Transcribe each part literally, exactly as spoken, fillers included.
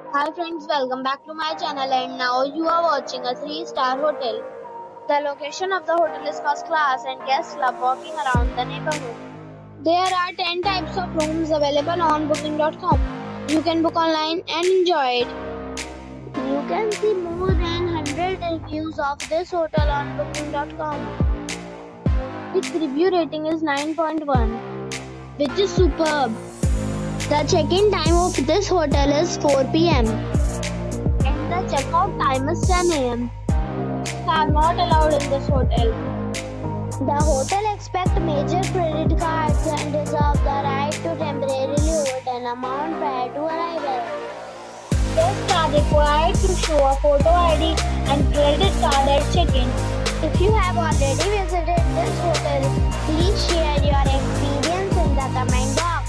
Hi friends, welcome back to my channel and now you are watching a three star hotel. The location of the hotel is first class and guests love walking around the neighborhood. There are ten types of rooms available on booking dot com. You can book online and enjoy it. You can see more than one hundred reviews of this hotel on booking dot com. Its review rating is nine point one, which is superb. The check-in time of this hotel is four p m and the checkout time is ten a m Pets are not allowed in this hotel. The hotel accepts major credit cards and reserves the right to temporarily hold an amount prior to arrival. Guests are required to show a photo I D and credit card at check-in. If you have already visited this hotel, please share your experience in the comment box.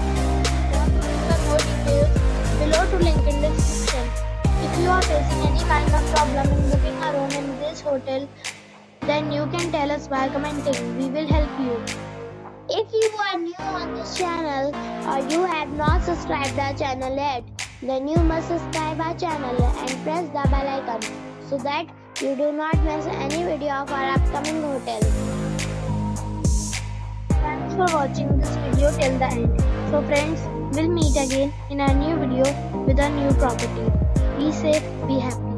Below to link in description. If you are facing any kind of problem in booking a room in this hotel, then you can tell us by commenting. We will help you. If you are new on this channel or you have not subscribed our channel yet, then you must subscribe our channel and press the bell icon so that you do not miss any video of our upcoming hotel. Thanks for watching this video till the end. So friends, we'll meet again in a new video with a new property. Be safe, be happy.